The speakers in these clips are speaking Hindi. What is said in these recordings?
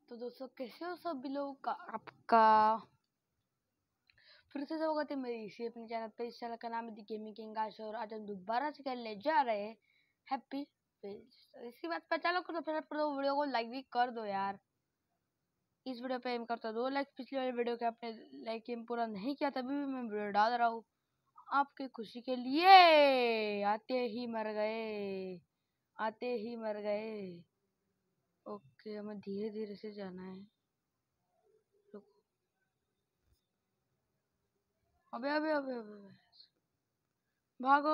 तो दोस्तों कैसे हो सब लोग का आपका फिर से स्वागत है मेरी इसी अपने चैनल पे। इस चैनल का नाम है दी गेमिंग किंग आश और आज हम दोबारा से खेलने जा रहे हैं हैप्पी विलेज। इसी बात पर चलो तो फिर वीडियो को लाइक भी कर दो यार। इस वीडियो पे एम करता 2 लाइक। पिछली वाली वीडियो के आपने लाइक एम पूरा नहीं किया तभी भी मैं वीडियो डाल रहा हूँ आपकी खुशी के लिए। आते ही मर गए, आते ही मर गए। ओके हमें धीरे धीरे से जाना है। अबे अबे अबे अबे भागो।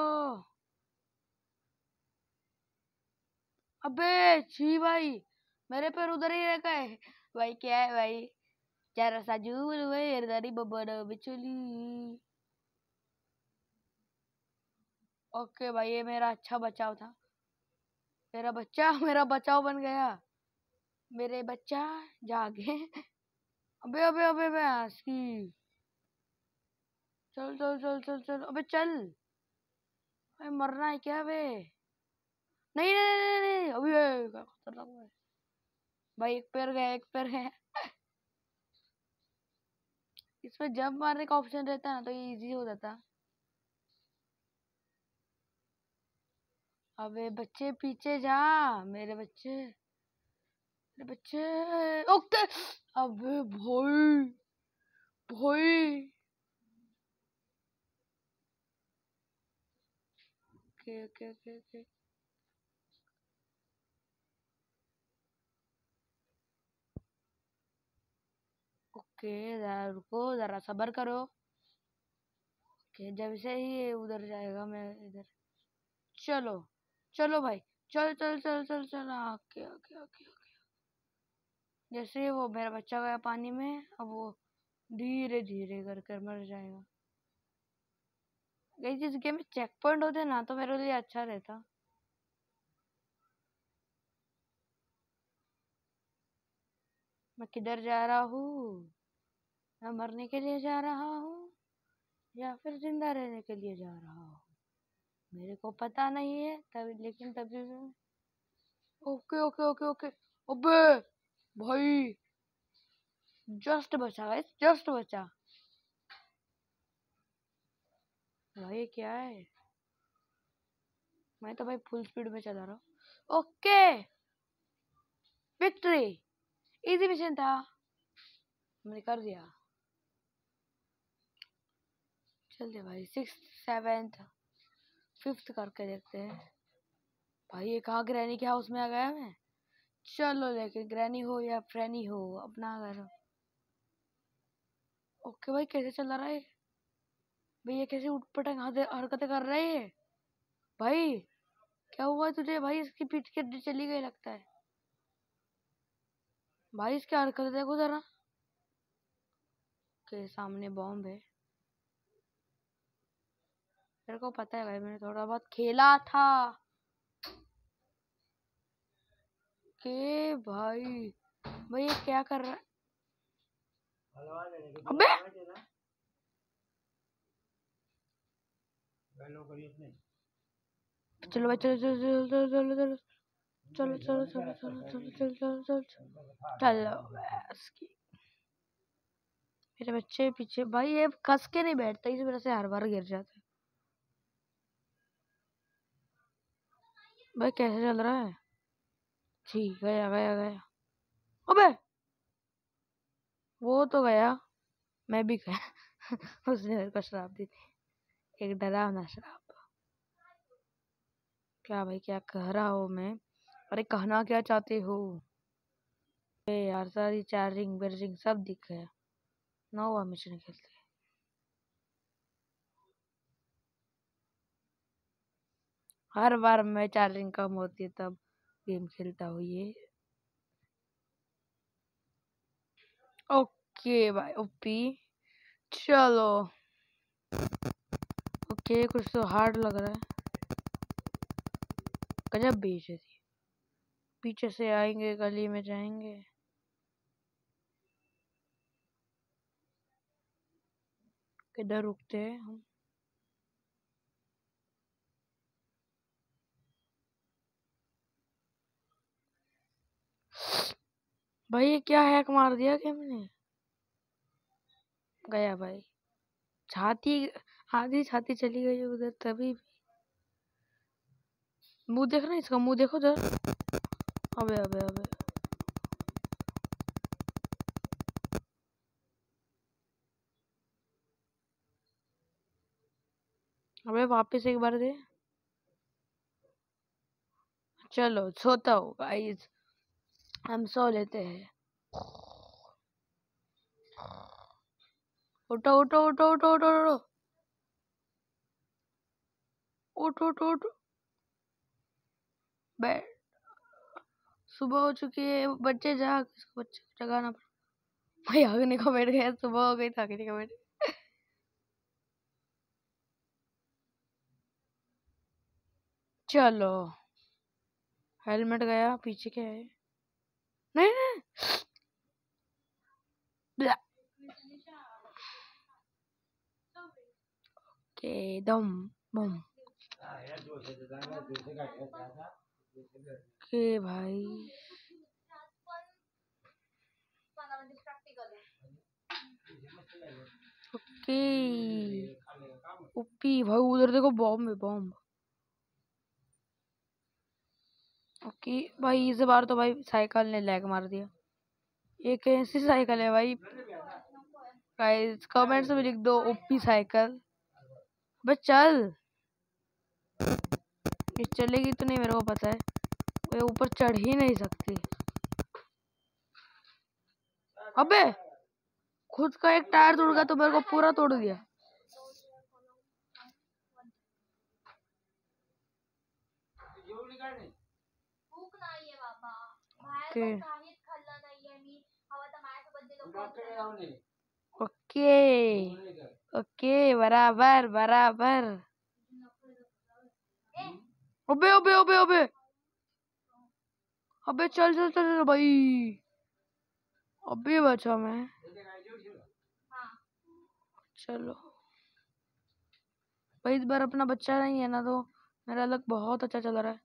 अबे छी भाई, मेरे पैर उधर ही रह गए भाई। क्या है भाई, जरा सा जूर हुए दरी बबड़ बिचुली। ओके भाई ये मेरा अच्छा बचाव था। मेरा बच्चा मेरा बचाव बन गया। मेरे बच्चा जागे। अबे अबे अबे अबे हंसी। चल चल चल चल चल अबे चल। अबे मरना है क्या बे? नहीं नहीं नहीं नहीं, नहीं। अभी खतरनाक है भाई। एक पैर गया, एक पैर है। इसमें जंप मारने का ऑप्शन रहता ना तो ये इजी हो जाता। अबे बच्चे पीछे जा, मेरे बच्चे, मेरे बच्चे। ओके अबे भाई, भाई okay okay okay okay okay जरा रुको, जरा सब्र करो। ओके जब से ही ये उधर जाएगा मैं इधर। चलो चलो भाई, चल चल चल चल चल। Okay okay okay okay. जैसे वो मेरा बच्चा गया पानी में, अब वो धीरे धीरे कर कर मर जाएगा। गई जिस गेम में चेक पॉइंट होते ना तो मेरे लिए अच्छा रहता। मैं किधर जा रहा हूँ? मैं मरने के लिए जा रहा हूँ या फिर जिंदा रहने के लिए जा रहा हूँ, मेरे को पता नहीं है तभी, लेकिन तभी भी ओके ओके ओके ओके। अबे भाई जस्ट बचा गाइस, जस्ट बचा भाई। क्या है, मैं तो भाई फुल स्पीड में चला रहा हूँ। ओके विक्ट्री, इजी मिशन था, हमने कर दिया। चलते भाई 6th 7th 5th करके देखते हैं। भाई ये कहाँ ग्रैनी के हाउस में आ गया मैं। चलो लेकिन ग्रैनी हो या फ्रैनी हो अपना घर। ओके भाई कैसे चल रहा है भैया, कैसे उठपटंग हरकतें कर रहे हैं भाई। क्या हुआ तुझे भाई? इसकी पीठ की हड्डी चली गई लगता है भाई। इसकी हरकतें देखो जरा। के सामने बॉम्ब है, मेरे को पता है भाई, मैंने थोड़ा बहुत खेला था। के भाई भाई ये क्या कर रहा है? अबे चलो भाई, चलो चलो चलो चलो चलो चलो चलो चलो चलो चलो चलो चलो चलो चलो बस की। मेरे बच्चे पीछे भाई, ये कस के नहीं बैठता, इस वजह से हर बार गिर जाता है भाई। कैसे चल रहा है? ठीक गया गया गया। अबे वो तो गया, मैं भी गया। उसने मेरे को श्राप दी थी, एक डरावना श्राप। क्या भाई क्या कह रहा हो मैं? अरे कहना क्या चाहते हो? अरे यार सारी चार्जिंग बेर्जिंग सब दिख गया। नोवा मिशन खेलते हैं। हर बार मैं चार्जिंग कम होती है तब गेम खेलता हूँ ये। ओके भाई ओपी। चलो ओके, कुछ तो हार्ड लग रहा है। गजब बेइज्जती, पीछे से आएंगे गली में जाएंगे। किधर रुकते हैं हम? भाई ये क्या हैक मार दिया गेम ने। गया भाई। छाती आधी छाती चली गई उधर तभी भी। मुंह देख रहा है इसका, मुंह देखो जरा। अबे अबे अबे अबे वापस एक बार दे। चलो सोता हूँ गाइस, हम सो लेते हैं। उठो उठो उठो उठो उठो उठो उठो उठो उठो। बैठ, सुबह हो चुकी है, बच्चे जाग, इसको बच्चे को जगाना पड़ा। भाई आगने को बैठ गया, सुबह हो गई था आगने को बैठ। चलो हेलमेट गया, पीछे क्या है? नहीं नहीं ब्ला। के दम बम के भाई। ओके ओपी भाई, उधर देखो बॉम्ब है, बॉम्ब। ओके भाई, इस बार तो भाई साइकिल ने लैग मार दिया। ये कैसी साइकिल है भाई? गाइस कमेंट्स में लिख दो ओपी साइकिल। बस चल, ये चलेगी तो नहीं मेरे को पता है, वो ऊपर चढ़ ही नहीं सकती। अबे खुद का एक टायर तोड़ गया तो मेरे को पूरा तोड़ दिया। ओके ओके ओके, बराबर बराबर। अबे अबे अबे अबे अबे चल चल चल चल भाई। अबे बचा मैं। चलो भाई, इस बार अपना बच्चा नहीं है ना, तो मेरा लक बहुत अच्छा चल रहा है।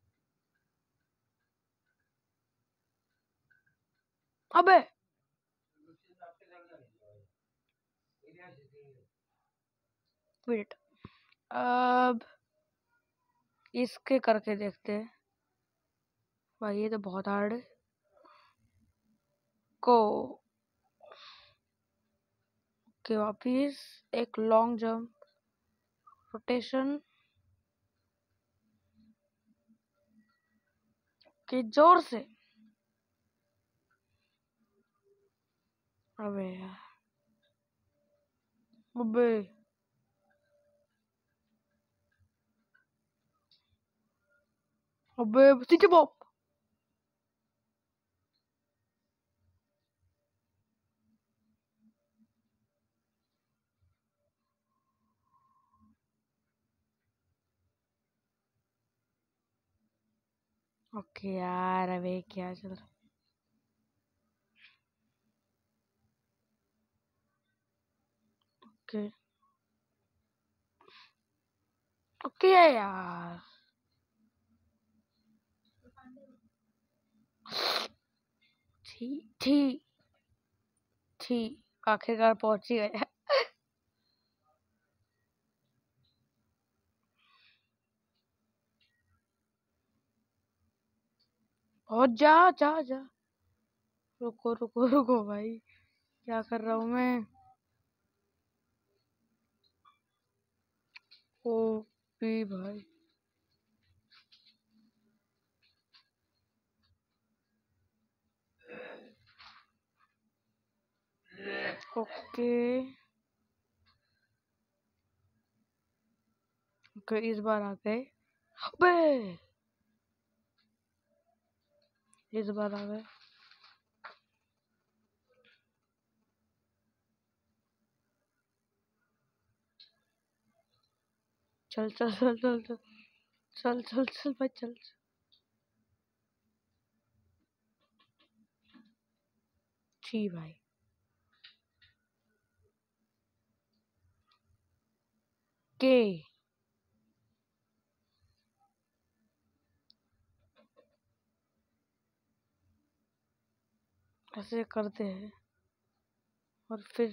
अबे वेट, अब इसके करके देखते हैं। भाई ये तो बहुत हार्ड है। को के वापिस एक लॉन्ग जंप, रोटेशन के जोर से। अबे यार, अबे अबे सीटी बॉप। ओके यार, अबे क्या चल रहा? ओके ओके यार, ठीक ठीक ठीक, आखिरकार पहुंच ही गया। पहुंच जा जा जा। रुको रुको रुको भाई, क्या कर रहा हूँ मैं? ओ पी भाई। ओके ओके, इस बार आ गए। अबे इस बार आ गए। चल चल चल चल चल चल चल चल भाई चल। जी भाई। के ऐसे करते हैं और फिर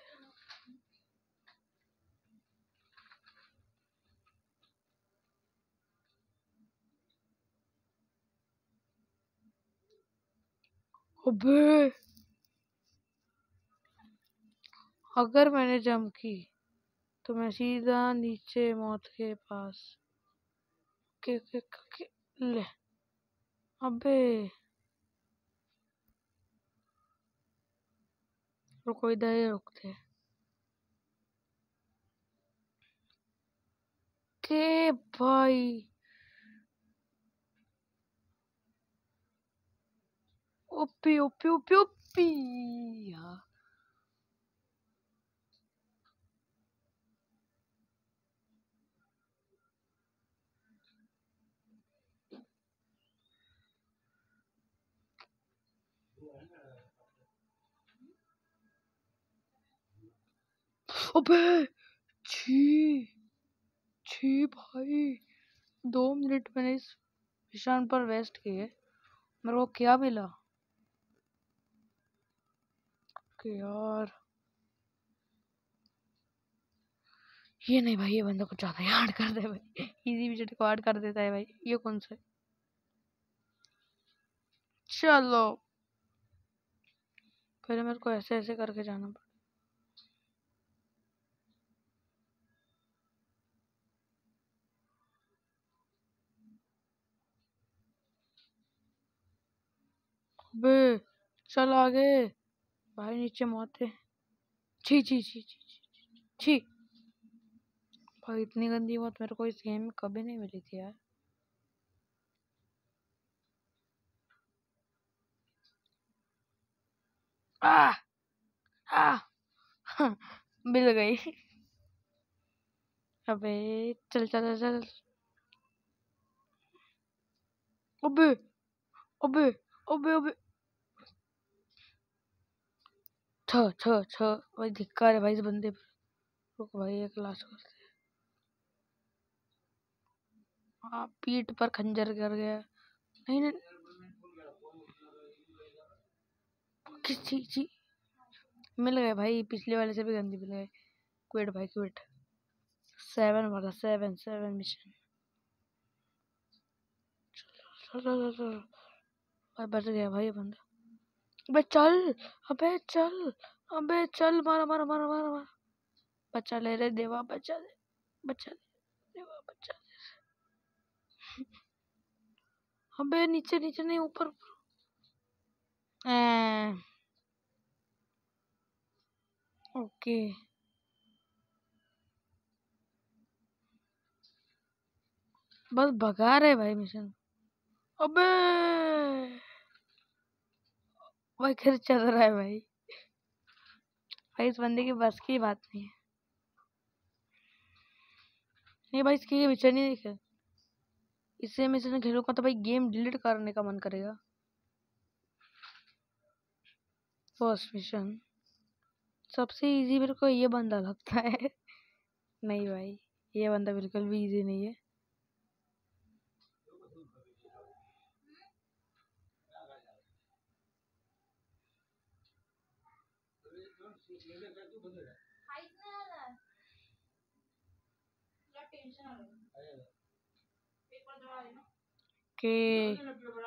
अबे अगर मैंने जंप की तो मैं सीधा नीचे मौत के पास। के ले। अबे रुको, इधर ही रुकते हैं। के भाई ओपी ओपी ओपी ओपी यार। अबे छी छी भाई, 2 मिनट मैंने इस मिशन पर वेस्ट किए, मेरे को क्या मिला कि यार। ये नहीं भाई, ये बंदा कुछ ज्यादा हार्ड कर दे भाई। इजी मिशन को हार्ड कर देता है भाई, ये कौन सा है? चलो पहले मेरे को ऐसे ऐसे करके जाना पड़ा। बे चल आगे भाई, नीचे मौत है। छी छी छी छी छी छी। भाई इतनी गंदी मौत मेरे को इस गेम में कभी नहीं मिली थी यार। आ आ मिल गई। अबे चल चल चल। अबे अबे अबे अबे छ छ छ। भाई धिक्कार है भाई इस बंदे पर। रुक भाई, एक लाश करते हैं। हाँ, पीठ पर खंजर कर गया। नहीं नहीं छी छी। मिल गए भाई, पिछले वाले से भी गंदी मिल गए। क्विट भाई क्विट। 7 वाला 7 मिशन। चलो चलो चलो। भाई बच गया भाई ये बंदा। अबे चल, अबे चल, अबे चल, मारा मारा मारा मारा मारा। बचा ले रे देवा, बचा ले, बचा ले देवा, बचा ले। अबे नीचे नीचे नहीं, ऊपर। ओके बस भगा रहे भाई मिशन। अबे भाई फिर चल रहा है भाई। भाई इस बंदे की बस की बात नहीं है। नहीं भाई, इसकी ये मिशन ही नहीं खेल। इससे मिशन खेलूंगा तो भाई गेम डिलीट करने का मन करेगा। फर्स्ट मिशन सबसे इजी मेरे को ये बंदा लगता है। नहीं भाई, ये बंदा बिल्कुल भी इजी नहीं है। के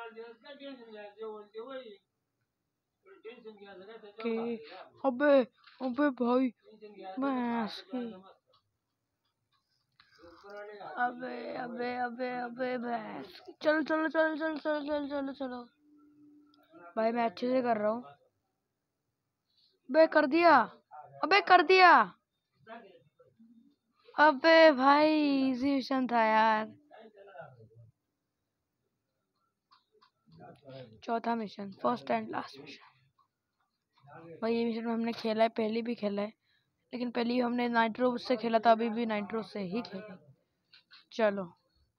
के अबे अबे भाई मैं इसकी। अबे अबे अबे अबे भैंस। चलो चलो चलो चलो चलो चलो चलो चलो भाई, मैं अच्छे से कर रहा हूँ। अबे कर दिया, अबे कर दिया। अबे भाई इजी मिशन था यार। चौथा mission, first and last mission. भाई ये मिशन हमने खेला है, पहले भी खेला है, लेकिन पहले हमने नाइट्रो से खेला था, अभी भी नाइट्रो से ही खेला। चलो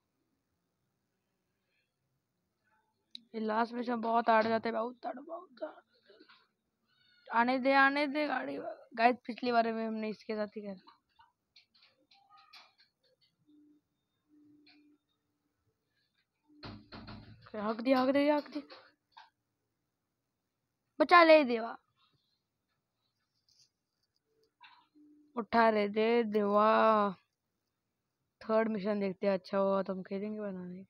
ये लास्ट मिशन बहुत हार्ड जाते हैं, बहुत हार्ड बहुत हार्ड। आने दे गाड़ी। गाइस पिछली बार में हमने इसके साथ ही खेला। हक दिया हक दिया हक दिया। बचा ले देवा, उठा रहे दे देवा। थर्ड मिशन देखते हैं, अच्छा हुआ तुम खेलेंगे बनाने।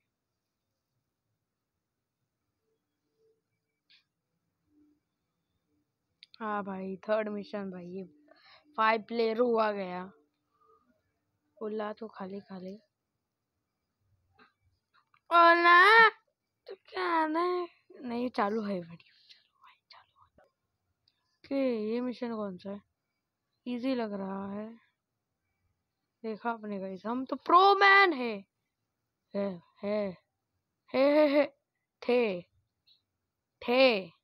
हाँ भाई थर्ड मिशन भाई, ये 5 प्लेयर हुआ गया। ओला तो खाली खाली ओला तो क्या आना है? नहीं चालू है वीडियो, चलो भाई चालू। के ये मिशन कौन सा है? इजी लग रहा है, देखा अपने गाइस, हम तो प्रो मैन है है है थे थे।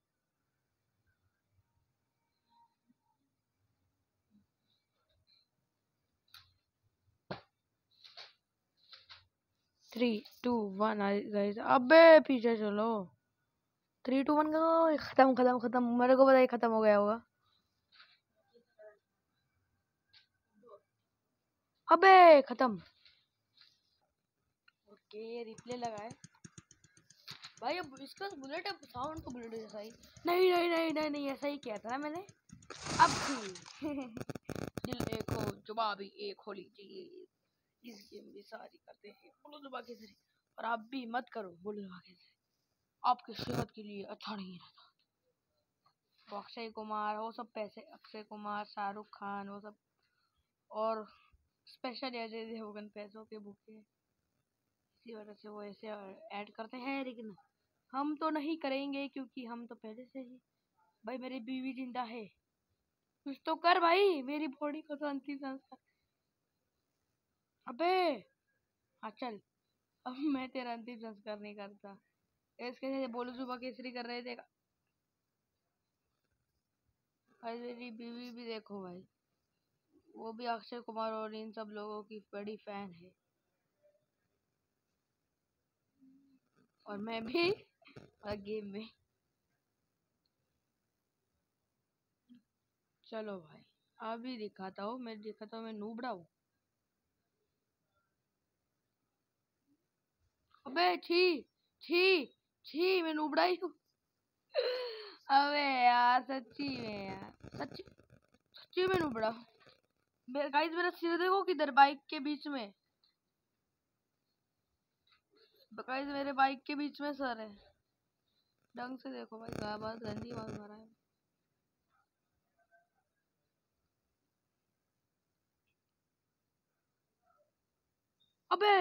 3 2 1 गाइस, अबे पीछे चलो। 3 2 1 गो। खत्म खत्म खत्म, मेरे को पता है खत्म हो गया होगा। अबे खत्म। ओके रिप्ले लगाए भाई, अब इसका बुलेट है, साउंड तो बुलेट जैसा ही। नहीं नहीं नहीं नहीं नहीं, ऐसा ही किया था ना मैंने। अब भी दिल एक हो जुबा भी एक हो लीजिए, इस गेम में सारी करते हैं बोलो जुबा के जरिए। और आप भी मत करो बोलो जुबा के जरिए, आपकी सेहत के लिए अच्छा नहीं रहता। तो अक्षय कुमार वो सब पैसे, अक्षय कुमार शाहरुख खान वो सब, और स्पेशल अजय देवगन पैसों के भूखे, इसी वजह से वो ऐसे ऐड करते हैं, लेकिन हम तो नहीं करेंगे क्योंकि हम तो पहले से ही, भाई मेरी बीवी जिंदा है, कुछ तो कर भाई, मेरी बॉडी को तो अंतिम संस्कार। अबे हाँ चल, अब मैं तेरा अंतिम संस्कार नहीं करता। इसके जैसे बोलो सुबह केसरी कर रहे थे भाई, मेरी बीवी भी देखो भाई, वो भी अक्षय कुमार और इन सब लोगों की बड़ी फैन है, और मैं भी गेम में। चलो भाई अभी दिखाता हूँ मैं नूबड़ा हूँ। अबे छी छी छी, मैं नूबड़ा ही हूँ। अबे यार सच्ची में यार, सच्ची सच्ची में नूबड़ा हूँ। गाइस मेरा सिर देखो किधर, बाइक के बीच में। गाइस मेरे बाइक के बीच में सर है, ढंग से देखो भाई, क्या बात गंदी बात मारा है। अबे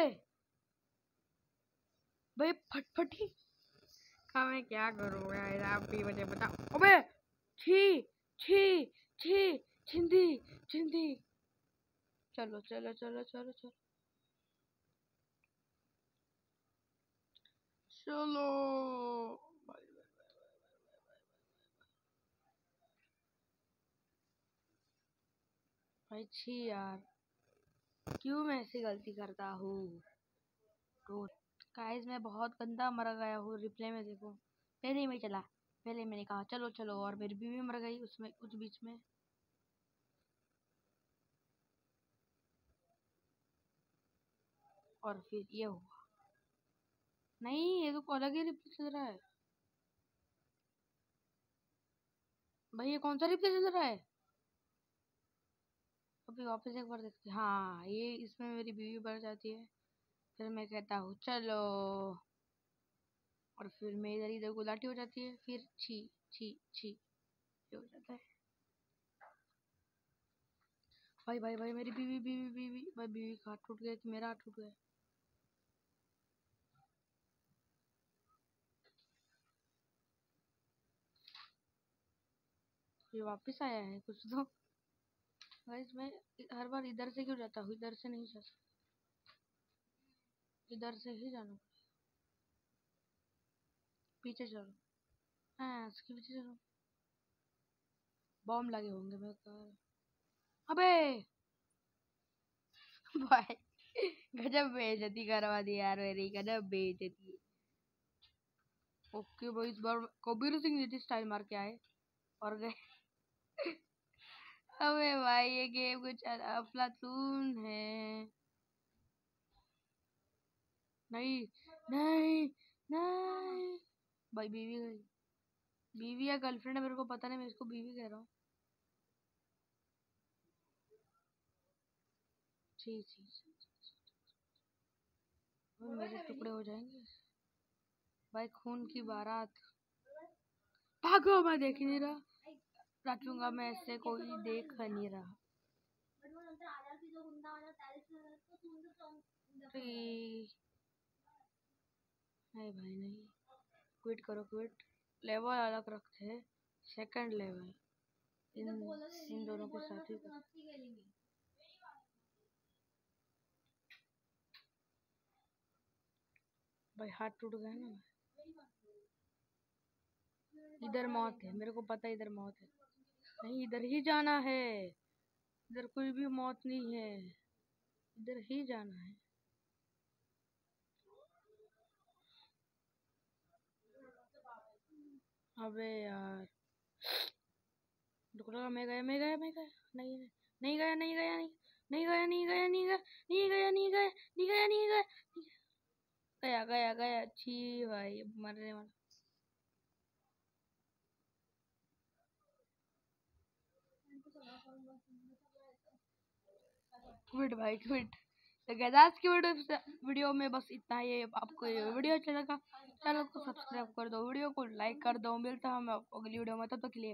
भाई फटफटी का, मैं क्या करूँ यार, आप भी मुझे बताओ। अबे छी छी छी, छिंदी छिंदी। चलो चलो चलो चलो चलो चलो भाई छी यार, क्यों मैं ऐसी गलती करता हूँ। तो गाइस मैं बहुत गंदा मर गया हूँ, रिप्ले में देखो, पहले ही मैं चला, पहले मैंने कहा चलो चलो, और मेरी बीवी मर गई उसमें कुछ बीच में। और फिर ये हुआ, नहीं ये तो अलग ही रिप्ले चल रहा है भाई, ये कौन सा रिप्ले चल रहा है। अभी वापस एक बार देखते हैं। हाँ ये इसमें मेरी बीवी बढ़ जाती है, फिर मैं कहता हूँ चलो, और फिर मैं इधर इधर गुलाटी हो जाती है, फिर छी छी छी, ये हो जाता है। भाई भाई भाई मेरी बीवी बीवी बीवी भाई, बीवी का हाथ टूट गया कि मेरा हाथ टूट गया। ये वापस आया है कुछ तो। गाइस मैं हर बार इधर से क्यों जाता हूँ, इधर से नहीं जा सकता, इधर से ही जाना। पीछे चलो, हाँ इसके पीछे चलो, बॉम्ब लगे होंगे मेरे कार। अबे भाई गजब बेइज्जती करवा दी यार मेरी, गजब बेइज्जती। ओके भाई इस बार कबीर सिंह जी स्टाइल मार के आए और गए। अबे भाई ये गेम कुछ अफलातून है। नहीं नहीं नहीं, भाई बीवी गई। बीवी या गर्लफ्रेंड है मेरे को पता नहीं, मैं इसको बीवी कह रहा हूँ। जी जी मेरे टुकड़े हो जाएंगे भाई, खून की बारात। भागो, मैं देख ही नहीं रहा, नाचूंगा मैं ऐसे, कोई देख नहीं रहा। नहीं भाई नहीं, क्विट करो क्विट। लेवल अलग रखते हैं, सेकंड लेवल इन दोनों के साथ ही भाई, हाथ टूट गया ना। इधर मौत है, मेरे को पता है इधर मौत है। नहीं, इधर ही जाना है, इधर कोई भी मौत नहीं है, इधर ही जाना है। अबे यार, रुक, मैं गया। नहीं नहीं गया, नहीं गया, नहीं गया, नहीं गया, नहीं गया, नहीं गया, नहीं गया, नहीं गया, गया। छी भाई, मरने वाला। क्विट भाई क्विट। तो गाइस, आज की वीडियो में बस इतना ही है। आपको ये वीडियो अच्छा लगा, चैनल को सब्सक्राइब कर दो, वीडियो को लाइक कर दो। मिलता है हम अगली वीडियो में, तब तक के लिए।